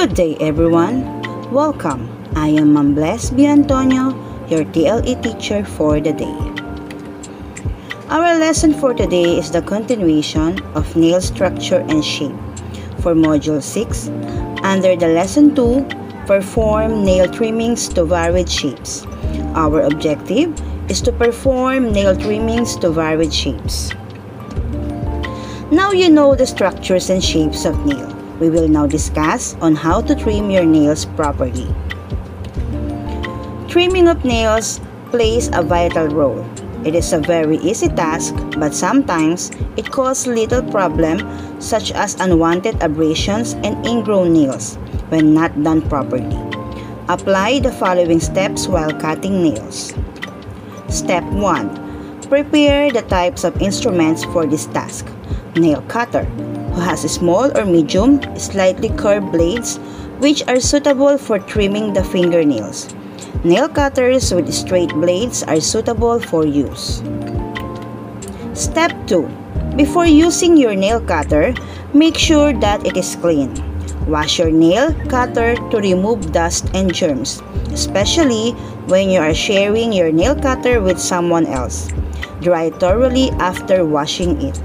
Good day everyone. Welcome. I am Ma'am Bless B. Antonio, your TLE teacher for the day. Our lesson for today is the continuation of nail structure and shape for Module 6 under the Lesson 2, Perform Nail Trimmings to Varied Shapes. Our objective is to perform nail trimmings to varied shapes. Now you know the structures and shapes of nail. We will now discuss on how to trim your nails properly. Trimming of nails plays a vital role. It is a very easy task, but sometimes it causes little problem such as unwanted abrasions and ingrown nails when not done properly. Apply the following steps while cutting nails. Step 1. Prepare the types of instruments for this task. Nail cutter, who has small or medium, slightly curved blades which are suitable for trimming the fingernails. Nail cutters with straight blades are suitable for use. Step 2. Before using your nail cutter, make sure that it is clean. Wash your nail cutter to remove dust and germs, especially when you are sharing your nail cutter with someone else. Dry thoroughly after washing it.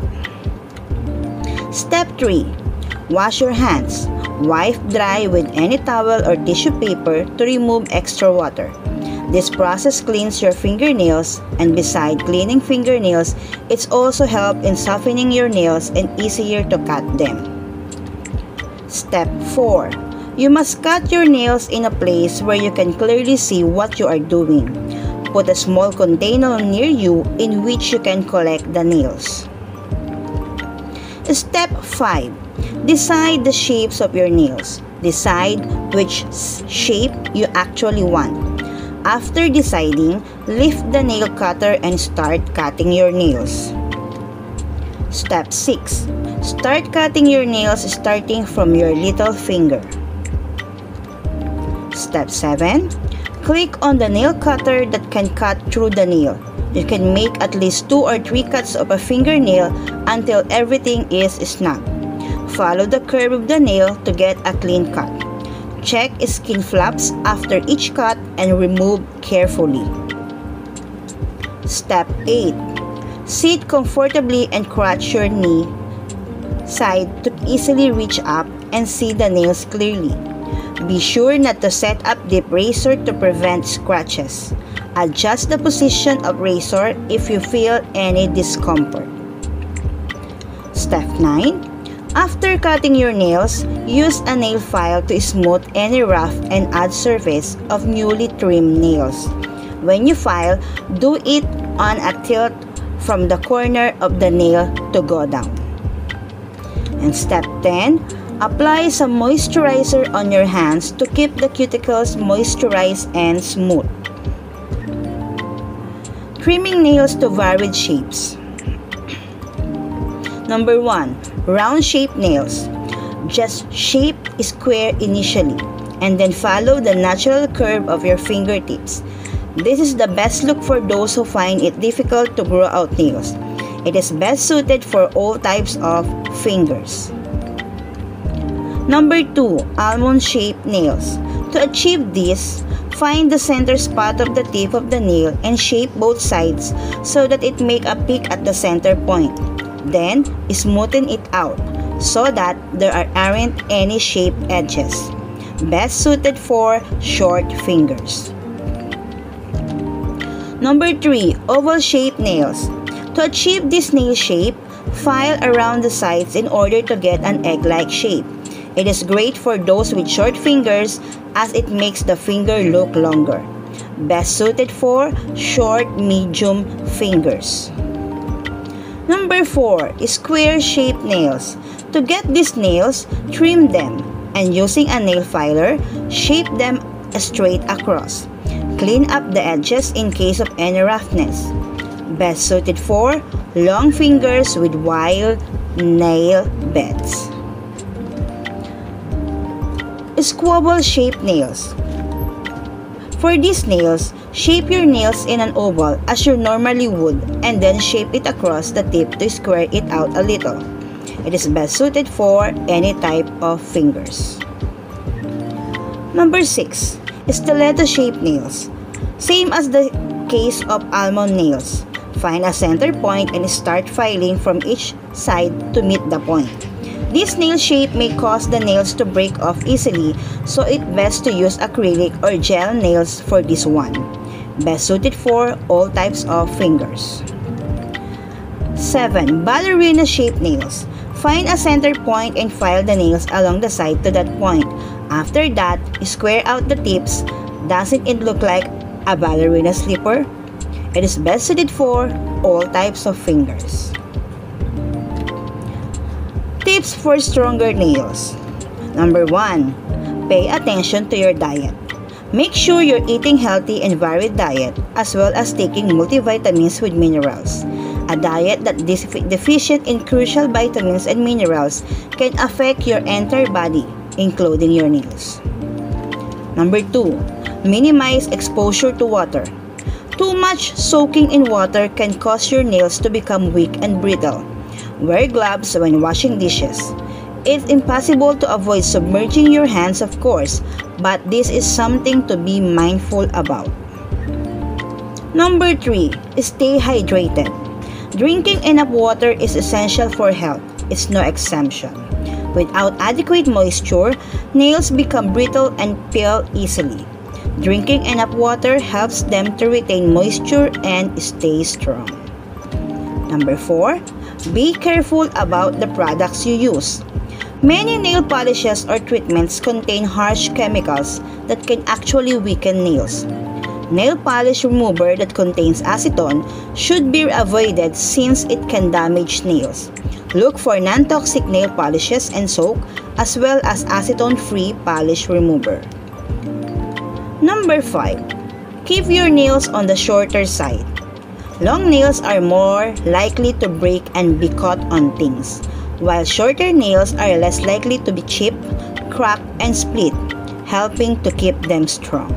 Step 3. Wash your hands. Wipe dry with any towel or tissue paper to remove extra water. This process cleans your fingernails, and beside cleaning fingernails, it's also help in softening your nails and easier to cut them. Step 4. You must cut your nails in a place where you can clearly see what you are doing. Put a small container near you in which you can collect the nails. Step 5. Decide the shapes of your nails. Decide which shape you actually want. After deciding, lift the nail cutter and start cutting your nails. Step 6. Start cutting your nails starting from your little finger. Step 7. Click on the nail cutter that can cut through the nail. You can make at least 2 or 3 cuts of a fingernail until everything is snug. Follow the curve of the nail to get a clean cut. Check skin flaps after each cut and remove carefully. Step 8. Sit comfortably and crouch your knee side to easily reach up and see the nails clearly. Be sure not to set up deep razor to prevent scratches. Adjust the position of razor if you feel any discomfort. Step 9. After cutting your nails, use a nail file to smooth any rough and odd surface of newly trimmed nails. When you file, do it on a tilt from the corner of the nail to go down. And step 10. Apply some moisturizer on your hands to keep the cuticles moisturized and smooth. Trimming nails to varied shapes. Number 1. Round shape nails. Just shape square initially and then follow the natural curve of your fingertips. This is the best look for those who find it difficult to grow out nails. It is best suited for all types of fingers. Number 2. Almond shaped nails. To achieve this, find the center spot of the tip of the nail and shape both sides so that it make a peak at the center point. Then, smoothen it out so that there aren't any sharp edges. Best suited for short fingers. Number 3. Oval shaped nails. To achieve this nail shape, file around the sides in order to get an egg-like shape. It is great for those with short fingers as it makes the finger look longer. Best suited for short, medium fingers. Number 4. Square-shaped nails. To get these nails, trim them and using a nail filer, shape them straight across. Clean up the edges in case of any roughness. Best suited for long fingers with wide nail beds. Squabble-shaped nails. For these nails, shape your nails in an oval as you normally would and then shape it across the tip to square it out a little. It is best suited for any type of fingers. Number 6. Stiletto-shaped nails. Same as the case of almond nails. Find a center point and start filing from each side to meet the point. This nail shape may cause the nails to break off easily, so it's best to use acrylic or gel nails for this one. Best suited for all types of fingers. 7. Ballerina-shaped nails. Find a center point and file the nails along the side to that point. After that, square out the tips. Doesn't it look like a ballerina slipper? It is best suited for all types of fingers. Tips for stronger nails. Number 1. Pay attention to your diet. Make sure you're eating healthy and varied diet as well as taking multivitamins with minerals. A diet that is deficient in crucial vitamins and minerals can affect your entire body, including your nails. Number 2. Minimize exposure to water. Too much soaking in water can cause your nails to become weak and brittle. Wear gloves when washing dishes. It's impossible to avoid submerging your hands, of course, but this is something to be mindful about. Number 3. Stay hydrated. Drinking enough water is essential for health. It's no exemption. Without adequate moisture, nails become brittle and peel easily. Drinking enough water helps them to retain moisture and stay strong. Number 4. Be careful about the products you use. Many nail polishes or treatments contain harsh chemicals that can actually weaken nails. Nail polish remover that contains acetone should be avoided since it can damage nails. Look for non-toxic nail polishes and soap as well as acetone-free polish remover. Number 5. Keep your nails on the shorter side. Long nails are more likely to break and be caught on things, while shorter nails are less likely to be chipped, cracked, and split, helping to keep them strong.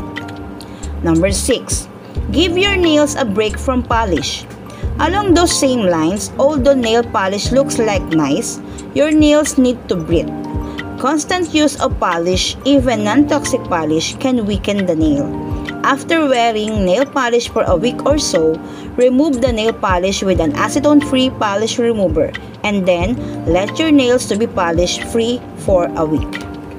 Number 6. Give your nails a break from polish. Along those same lines, although nail polish looks like nice, your nails need to breathe. Constant use of polish, even non-toxic polish, can weaken the nail. After wearing nail polish for a week or so, remove the nail polish with an acetone-free polish remover and then let your nails to be polish-free for a week.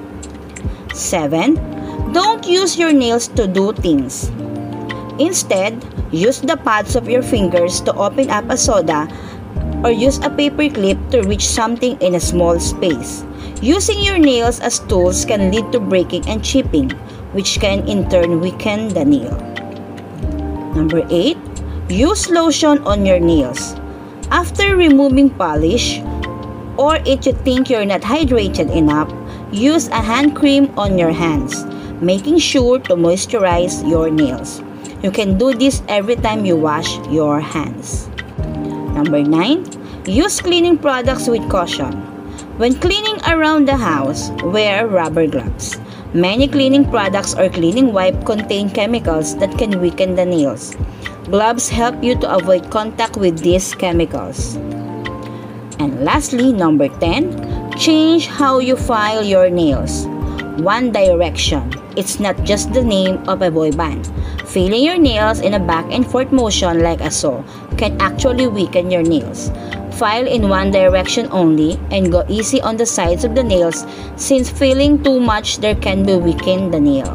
7. Don't use your nails to do things. Instead, use the pads of your fingers to open up a soda or use a paper clip to reach something in a small space. Using your nails as tools can lead to breaking and chipping, which can in turn weaken the nail. Number 8. Use lotion on your nails. After removing polish, or if you think you're not hydrated enough, use a hand cream on your hands, making sure to moisturize your nails. You can do this every time you wash your hands. Number 9. Use cleaning products with caution. When cleaning around the house, wear rubber gloves. Many cleaning products or cleaning wipe contain chemicals that can weaken the nails. Gloves help you to avoid contact with these chemicals. And lastly, number 10, change how you file your nails. One Direction. It's not just the name of a boy band. Filing your nails in a back and forth motion like a saw can actually weaken your nails. File in one direction only and go easy on the sides of the nails since filing too much there can be weaken the nail.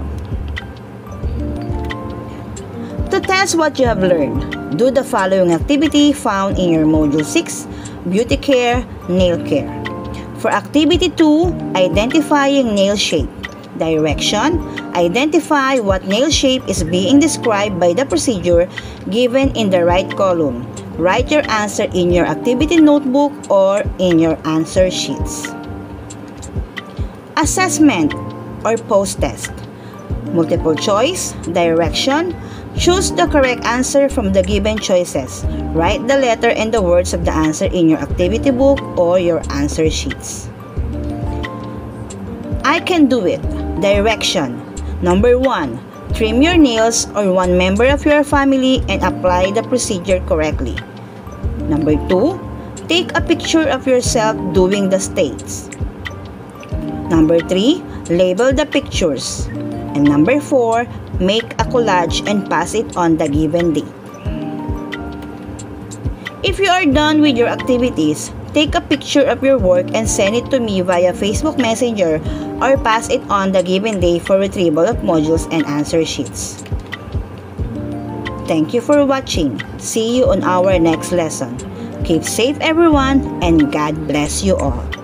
To test what you have learned, do the following activity found in your Module 6, Beauty Care, Nail Care. For Activity 2, Identifying Nail Shape. Direction, identify what nail shape is being described by the procedure given in the right column. Write your answer in your activity notebook or in your answer sheets. Assessment or post-test. Multiple choice, direction. Choose the correct answer from the given choices. Write the letter and the words of the answer in your activity book or your answer sheets. I can do it. Direction. Number 1. Trim your nails or one member of your family and apply the procedure correctly. Number 2. Take a picture of yourself doing the steps. Number 3. Label the pictures. And number 4, make a collage and pass it on the given day. If you are done with your activities, take a picture of your work and send it to me via Facebook Messenger or pass it on the given day for retrieval of modules and answer sheets. Thank you for watching. See you on our next lesson. Keep safe everyone, and God bless you all.